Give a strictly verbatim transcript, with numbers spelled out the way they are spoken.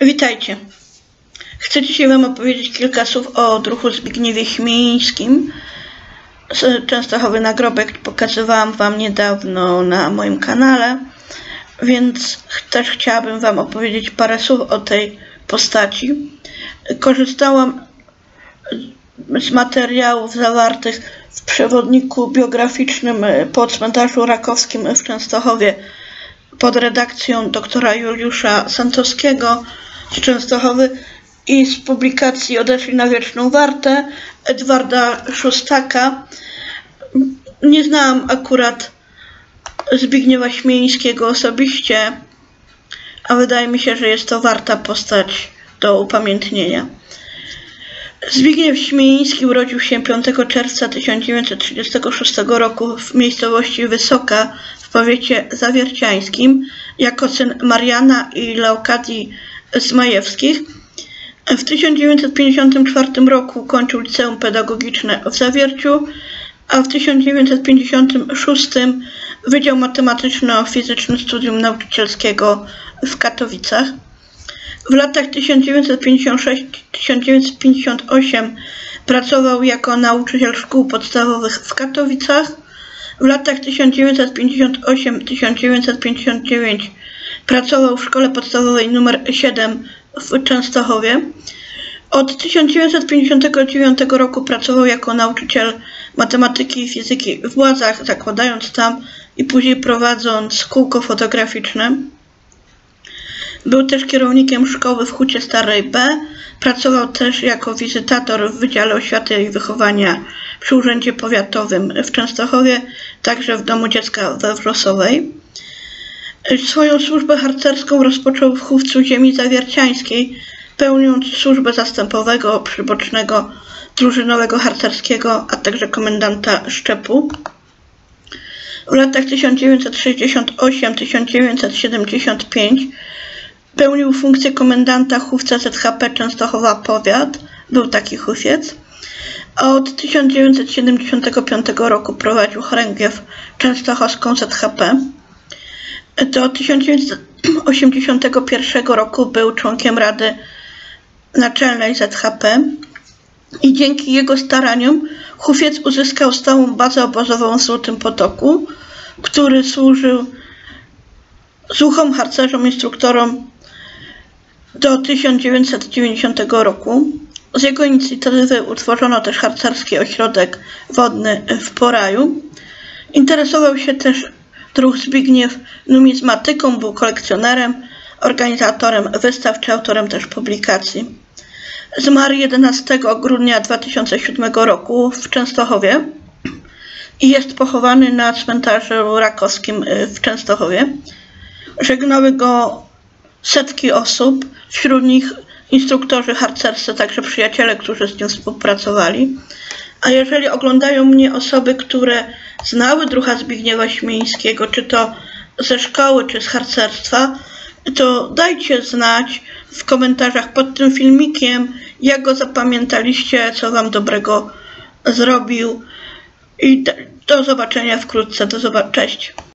Witajcie. Chcę dzisiaj Wam opowiedzieć kilka słów o druhu Zbigniewie Chmielińskim z Częstochowy Nagrobek. Pokazywałam Wam niedawno na moim kanale, więc też chciałabym Wam opowiedzieć parę słów o tej postaci. Korzystałam z materiałów zawartych w przewodniku biograficznym po cmentarzu rakowskim w Częstochowie pod redakcją doktora Juliusza Santowskiego z Częstochowy i z publikacji Odeszli na wieczną wartę Edwarda Szostaka. Nie znałam akurat Zbigniewa Chmielińskiego osobiście, a wydaje mi się, że jest to warta postać do upamiętnienia. Zbigniew Chmieliński urodził się piątego czerwca tysiąc dziewięćset trzydziestego szóstego roku w miejscowości Wysoka w powiecie zawierciańskim jako syn Mariana i Leokadii Zmajewskich. W tysiąc dziewięćset pięćdziesiątym czwartym roku ukończył liceum pedagogiczne w Zawierciu, a w tysiąc dziewięćset pięćdziesiątym szóstym Wydział Matematyczno-Fizyczny Studium Nauczycielskiego w Katowicach. W latach tysiąc dziewięćset pięćdziesiątym szóstym do tysiąc dziewięćset pięćdziesiątego ósmego pracował jako nauczyciel szkół podstawowych w Katowicach. W latach tysiąc dziewięćset pięćdziesiątym ósmym do tysiąc dziewięćset pięćdziesiątego dziewiątego pracował w szkole podstawowej numer siedem w Częstochowie. Od tysiąc dziewięćset pięćdziesiątego dziewiątego roku pracował jako nauczyciel matematyki i fizyki w Łazach, zakładając tam i później prowadząc kółko fotograficzne. Był też kierownikiem szkoły w Hucie Starej B. Pracował też jako wizytator w Wydziale Oświaty i Wychowania przy Urzędzie Powiatowym w Częstochowie, także w Domu Dziecka we Wrosowej. Swoją służbę harcerską rozpoczął w Chówcu Ziemi Zawierciańskiej, pełniąc służbę zastępowego, przybocznego, drużynowego harcerskiego, a także komendanta szczepu. W latach tysiąc dziewięćset sześćdziesiątym ósmym do tysiąc dziewięćset siedemdziesiątego piątego pełnił funkcję komendanta Chówca Z H P Częstochowa Powiat, był taki chufiec, a od tysiąc dziewięćset siedemdziesiątego piątego roku prowadził chorągiew częstochowską Z H P. Do tysiąc dziewięćset osiemdziesiątego pierwszego roku był członkiem Rady Naczelnej Z H P i dzięki jego staraniom Chufiec uzyskał stałą bazę obozową w Złotym Potoku, który służył zuchom, harcerzom, instruktorom do tysiąc dziewięćset dziewięćdziesiątego roku. Z jego inicjatywy utworzono też harcerski ośrodek wodny w Poraju. Interesował się też druh Zbigniew numizmatyką, był kolekcjonerem, organizatorem wystaw czy autorem też publikacji. Zmarł jedenastego grudnia dwa tysiące siódmego roku w Częstochowie i jest pochowany na cmentarzu rakowskim w Częstochowie. Żegnały go setki osób, wśród nich instruktorzy harcerscy, także przyjaciele, którzy z nim współpracowali. A jeżeli oglądają mnie osoby, które znały druha Zbigniewa Chmielińskiego, czy to ze szkoły, czy z harcerstwa, to dajcie znać w komentarzach pod tym filmikiem, jak go zapamiętaliście, co Wam dobrego zrobił. I do zobaczenia wkrótce. Do zobaczenia. Cześć.